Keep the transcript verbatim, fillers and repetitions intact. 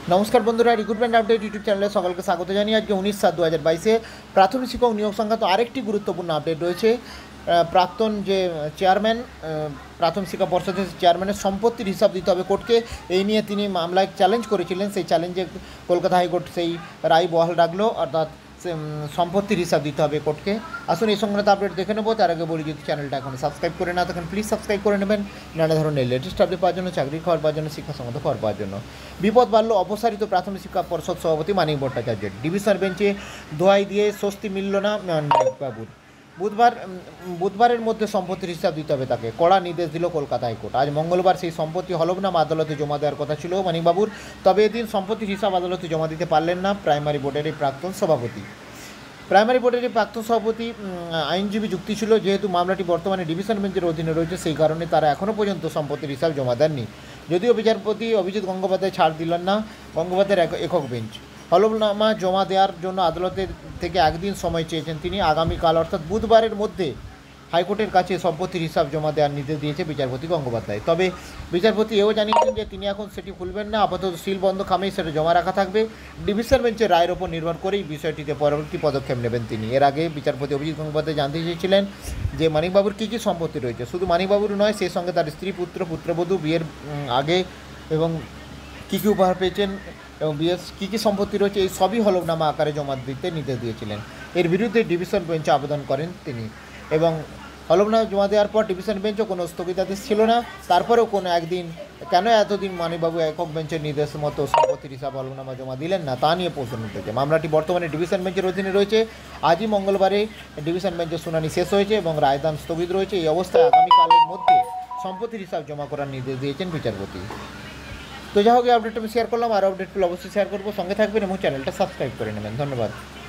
নমস্কার বন্ধুরা, recruitment update YouTube চ্যানেলে সকলকে স্বাগত জানিয়ে আজকে উনিশ সাত দু হাজার বাইশে প্রাথমিক শিক্ষক নিয়োগ সংক্রান্ত আরেকটি গুরুত্বপূর্ণ আপডেট রয়েছে। প্রাক্তন যে চেয়ারম্যান, প্রাথমিক শিক্ষা পর্ষদের চেয়ারম্যানের সম্পত্তির হিসাব দিতে হবে কোর্টকে, এই নিয়ে তিনি মামলায় চ্যালেঞ্জ করেছিলেন। সেই চ্যালেঞ্জে কলকাতা হাইকোর্ট সেই রায় বহাল রাখলো, অর্থাৎ সম্পত্তির হিসাব দিতে হবে কোর্টকে। আসুন এই সংক্রান্ত আপডেট দেখে নেবো। তার আগে বলি, যদি চ্যানেলটা এখন সাবস্ক্রাইব করে না থাকেন প্লিজ সাবস্ক্রাইব করে নেবেন নানা ধরনের লেটেস্ট আপডেট পাওয়ার জন্য, চাকরির খবর পাওয়ার জন্য, শিক্ষা সংক্রান্ত খবর পাওয়ার জন্য। বিপদ বাড়ল অপসারিত প্রাথমিক শিক্ষা পর্ষদ সভাপতি মানিক ভট্টাচার্যের। ডিভিশন বেঞ্চে দোহাই দিয়ে স্বস্তি মিলল না মানিক বাবুর। বুধবার বুধবারের মধ্যে সম্পত্তির হিসাব দিতে হবে তাকে, কড়া নির্দেশ দিল কলকাতা হাইকোর্ট। আজ মঙ্গলবার সেই সম্পত্তি হলফনামা আদালতে জমা দেওয়ার কথা ছিল মানিকবাবুর, তবে এদিন সম্পত্তির হিসাব আদালতে জমা দিতে পারলেন না প্রাইমারি বোর্ডের এই প্রাক্তন সভাপতি। প্রাইমারি বোর্ডের এই প্রাক্তন সভাপতি আইনজীবী যুক্তি ছিল, যেহেতু মামলাটি বর্তমানে ডিভিশন বেঞ্চের অধীনে রয়েছে সেই কারণে তারা এখনও পর্যন্ত সম্পত্তির হিসাব জমা দেননি। যদিও বিচারপতি অভিজিৎ গঙ্গোপাধ্যায় ছাড় দিলেন না গঙ্গোপাধ্যায়ের একক বেঞ্চ। হলফনামা জমা দেওয়ার জন্য আদালতের থেকে একদিন সময় চেয়েছেন তিনি। আগামীকাল অর্থাৎ বুধবারের মধ্যে হাইকোর্টের কাছে সম্পত্তির হিসাব জমা দেওয়ার নির্দেশ দিয়েছে বিচারপতি গঙ্গোপাধ্যায়। তবে বিচারপতি এও জানিয়েছেন যে তিনি এখন সেটি খুলবেন না, আপাতত সিল বন্ধ খামেই সেটা জমা রাখা থাকবে। ডিভিশন বেঞ্চের রায়ের ওপর নির্ভর করেই বিষয়টিতে পরবর্তী পদক্ষেপ নেবেন তিনি। এর আগে বিচারপতি অভিজিৎ গঙ্গোপাধ্যায় জানতে চেয়েছিলেন যে মানিকবাবুর কী কী সম্পত্তি রয়েছে। শুধু মানিকবাবুর নয়, সেই সঙ্গে তার স্ত্রী, পুত্র, পুত্রবধূ, বিয়ের আগে এবং কী কী উপহার পেয়েছেন এবং বিয়ের কী কী সম্পত্তি রয়েছে, এই সবই হলফনামা আকারে জমা দিতে নির্দেশ দিয়েছিলেন। এর বিরুদ্ধে ডিভিশন বেঞ্চে আবেদন করেন তিনি এবং হলফনামা জমা দেওয়ার পর ডিভিশন বেঞ্চও কোনো স্থগিতাদেশ ছিল না। তারপরেও কোনো একদিন কেন এতদিন মানিকবাবু একক বেঞ্চের নির্দেশ মতো সম্পত্তির হিসাব হলফনামা জমা দিলেন না, তা নিয়ে প্রশ্ন উঠেছে। মামলাটি বর্তমানে ডিভিশন বেঞ্চের অধীনে রয়েছে। আজই মঙ্গলবারে ডিভিশন বেঞ্চের শুনানি শেষ হয়েছে এবং রায়দান স্থগিত রয়েছে। এই অবস্থায় আগামীকালের মধ্যে সম্পত্তির হিসাব জমা করার নির্দেশ দিয়েছেন বিচারপতি। তো যাই হোক, এই আপডেটটা আমি শেয়ার করলাম, আর আপডেটগুলো অবশ্যই শেয়ার করবো। সঙ্গে থাকবেন এবং চ্যানেলটা সাবস্ক্রাইব করে নেবেন। ধন্যবাদ।